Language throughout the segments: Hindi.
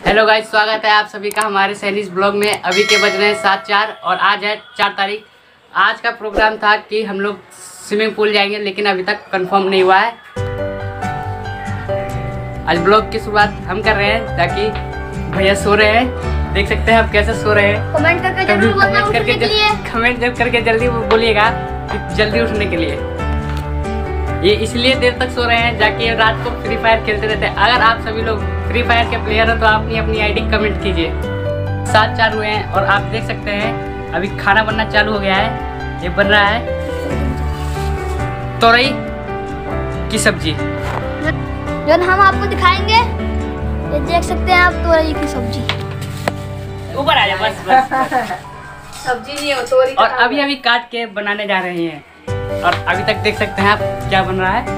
हेलो गाइस, स्वागत है आप सभी का हमारे सैनिस ब्लॉग में। अभी के बज रहे हैं 7:04 और आज है 4 तारीख। आज का प्रोग्राम था कि हम लोग स्विमिंग पूल जाएंगे, लेकिन अभी तक कंफर्म नहीं हुआ है। आज ब्लॉग की शुरुआत हम कर रहे हैं ताकि भैया सो रहे हैं। देख सकते हैं आप कैसे सो रहे हैं। कमेंट करके जरूर कमेंट करके जल्दी बोलिएगा कि जल्दी उठने के लिए। ये इसलिए देर तक सो रहे हैं जाके रात को फ्री फायर खेलते रहते हैं। अगर आप सभी लोग फ्री फायर के प्लेयर हो तो आप अपनी आईडी कमेंट कीजिए। 7:04 हुए हैं और आप देख सकते हैं अभी खाना बनना चालू हो गया है। ये बन रहा है तोरई की सब्जी, जो हम आपको दिखाएंगे। ये देख सकते हैं आप, तोरई की सब्जी। ऊपर आ जा बस। सब्जी नहीं है, तोरई। और अभी काट के बनाने जा रहे हैं और अभी तक देख सकते हैं आप क्या बन रहा है।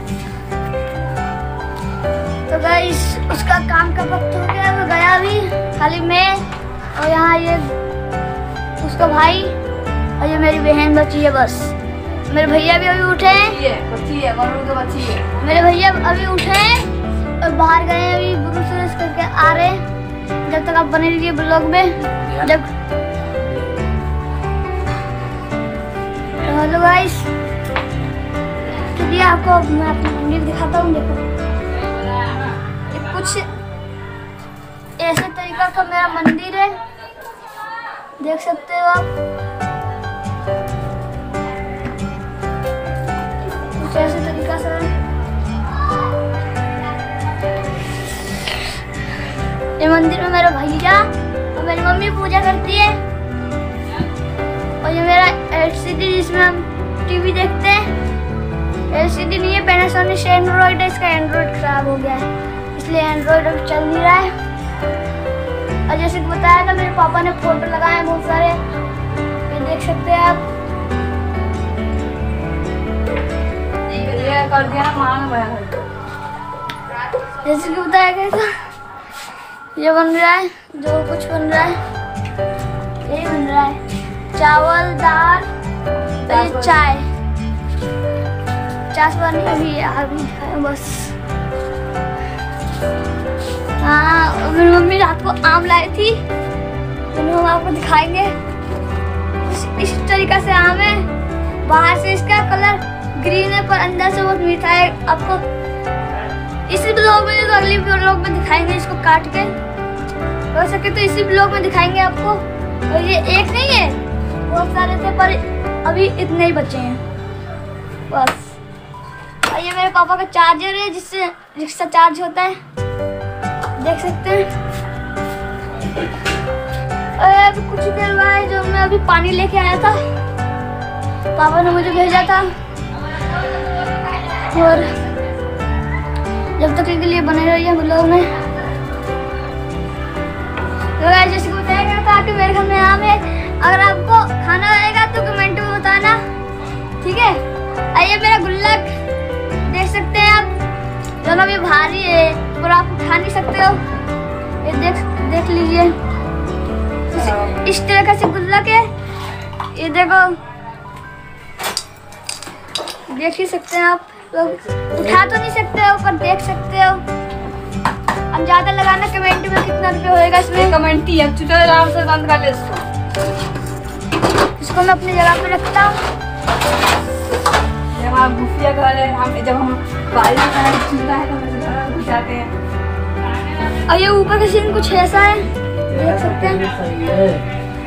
तो गाइस उसका काम का वक्त हो गया, वो गया अभी। खाली मैं और यहाँ ये उसका भाई और ये मेरी बहन बची है बस। मेरे भैया भी अभी उठे हैं। मेरे भैया अभी उठे हैं और बाहर गए हैं, अभी ब्रश करके आ रहे हैं। जब तक आप बने रहिए ब्लॉग में। जब हेलो गाइस, चलिए आपको मैं अपना मंदिर दिखाता हूँ। देखो ये कुछ ऐसे तरीका का मेरा मंदिर है, देख सकते हो आप। कुछ ऐसे तरीका से ये मंदिर में मेरा भैया और मेरी मम्मी पूजा करती है। और ये मेरा एलसीडी जिसमें हम टीवी देखते हैं। एलसीडी नहीं है, पैनासोनिक से एंड्रॉइड है। इसका एंड्रॉइड खराब हो गया है, इसलिए एंड्रॉइड अब चल नहीं रहा है। और जैसे कि बताया था, मेरे पापा ने फोटो लगाए हैं बहुत सारे, ये देख सकते हैं आप। ये कर दिया ना, जैसे कि बताया गया था, ये बन रहा है। जो कुछ बन रहा है यही बन रहा है, चावल दाल और चाय। चास बनी अभी बस। हाँ, मेरी मम्मी रात को आम लाई थी, तो हम आपको दिखाएंगे। इस तरीका से आम है, बाहर से इसका कलर ग्रीन है पर अंदर से बहुत मीठा है। आपको इसी ब्लॉग में तो अगली ब्लॉग में दिखाएंगे इसको काट के। हो सके तो इसी ब्लॉग में दिखाएंगे आपको। और ये एक नहीं है, बहुत सारे थे पर अभी इतने ही बचे हैं बस। और ये मेरे पापा का चार्जर है, जिससे रिक्शा चार्ज होता है, देख सकते हैं। और अभी कुछ देर बाद जो मैं अभी पानी लेके आया था, पापा ने मुझे भेजा था। और जब तक के लिए बने रहिए ब्लॉग में। तो जैसे कि बताया गया था कि मेरे घर में आम है। अगर आपको खाना आएगा तो कमेंट में बताना, ठीक है। आइए, मेरा गुल्लक देख सकते हैं आप, दोनों भी भारी है पर आप उठा नहीं सकते हो। ये देख लीजिए, इस तरह से गुल्लक है। ये देखो, देख ही सकते हैं आप लोग। उठा तो नहीं सकते हो पर देख सकते हो। अंदाजा लगाना कमेंट में कितना रुपया होएगा इसमें। कमेंट ही है, चलो आराम से बंद कर ले इसको। मैं अपनी जगह पे रखता हूँ। हमारा गुफिया घर है, जब हम बारिश का चलता है तो हम घर घुस जाते हैं। और ये ऊपर का सीन कुछ ऐसा है, देख सकते हैं।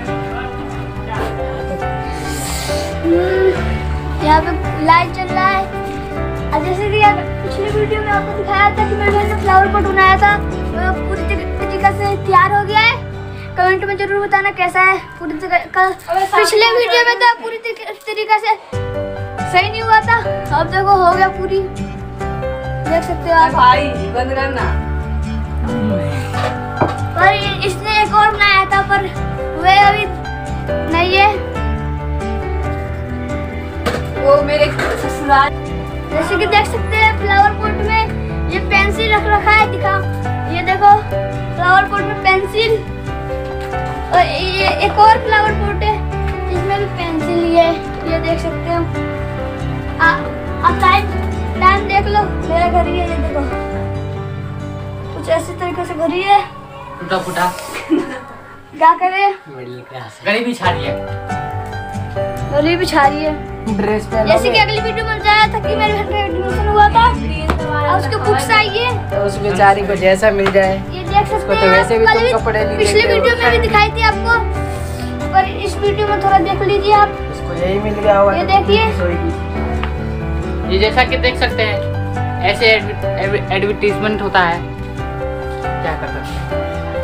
यहाँ पे लाइट चल रहा है। जैसे कि पिछली वीडियो में आपको दिखाया था कि मेरे बहन ने फ्लावर पॉट बनाया था, वो पूरी तरीके से तैयार हो गया है। कमेंट में जरूर बताना कैसा है पूरी तरीका। पिछले वीडियो में तो पूरी तरीके से सही नहीं हुआ था, अब देखो हो गया पूरी, देख सकते हो आप। भाई बंद करना। पर इसने एक और बनाया था पर वे अभी नहीं है। वो मेरे ससुराल, जैसे कि देख सकते हैं फ्लावर पॉट में ये पेंसिल रख रखा है। दिखा, ये देखो फ्लावर पॉट में पेंसिल। और ये एक और फ्लावर पॉट है जिसमें भी पेंसिल ही है, ये देख सकते हो आप। टाइम देख लो, मेरा घर ही है। ये देखो कुछ ऐसे तरीके से घर ही है। टूटा फूटा क्या करे, मिडिल क्लास गरीबी छा रही है। गली भी छा रही है। ड्रेस पे जैसे कि अगली वीडियो में बताया था कि मेरे घर पे एडमिशन हुआ था और उसके बुक्स आई है, तो उस बेचारी को जैसा मिल जाए। ये देख सकते तो वैसे भी कल तुम कपड़े नहीं पिछले देखते हो। वीडियो में भी दिखाई थी आपको, पर इस वीडियो में थोड़ा देख लीजिए आप। उसको यही मिल गया होगा। ये तो देखिए। खुश होगी। ये जैसा कि देख सकते हैं ऐसे एडवर्टीजमेंट होता है, क्या कर सकते हैं।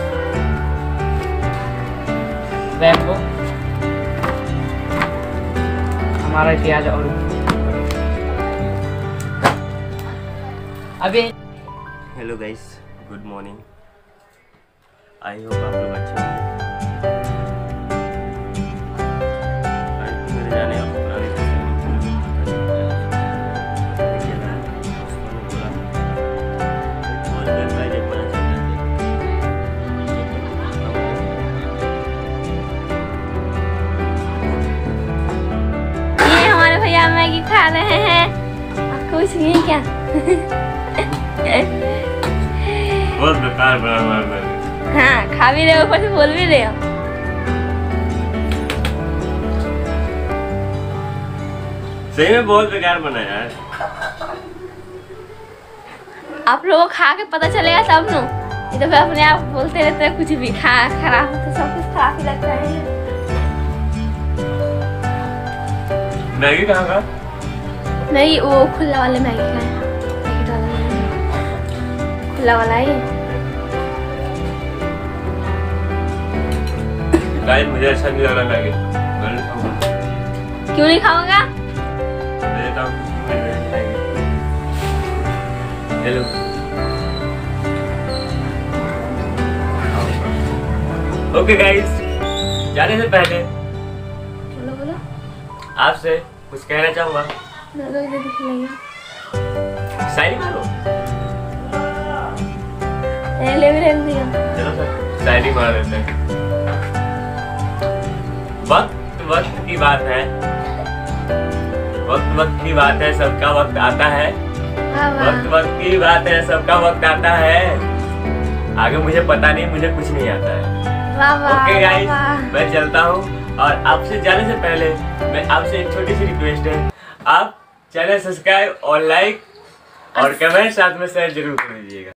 रैम्बो हमारा इतिहास और अभी hello guys, good morning. I hope आप लोग अच्छे होंगे। आज मेरे जाने और पुराने ये हमारे भैया मैगी खा रहे हैं, आपको कुछ नहीं क्या? बहुत बेकार बना हमारा मैगी। हाँ, खा भी रहे हो, ऊपर से बोल भी रहे हो। सही में बहुत बेकार बना यार। आप लोगों को खा के पता चलेगा तब नो। ये तो फिर अपने आप बोलते रहते हैं कुछ भी खराब हो तो सब कुछ खराब ही लगता है। मैगी कहाँ का? मैगी वो खुला वाले मैगी का है, पैकेट वाला नहीं, खुला वाला ही। गाइस मुझे अच्छा नहीं लग रहा मैगी, मैं नहीं खाऊंगा। क्यों नहीं खाऊंगा? मेरे काम हेलो। ओके गाइस, जाने से पहले बोलो बोलो। आपसे कुछ कहना चाहूँगा। बोलो, इधर दिख रही है। शायरी मारो। ले भी रख दिया। चलो सर शायरी मार देते हैं। वक्त वक्त की बात है, वक्त वक्त की बात है, सबका वक्त आता है। वक्त वक्त की बात है, सबका वक्त आता है। आगे मुझे पता नहीं, मुझे कुछ नहीं आता है। ओके गाइस, मैं चलता हूँ और आपसे जाने से पहले मैं आपसे एक छोटी सी रिक्वेस्ट है, आप चैनल सब्सक्राइब और लाइक और कमेंट साथ में शेयर जरूर कर दीजिएगा।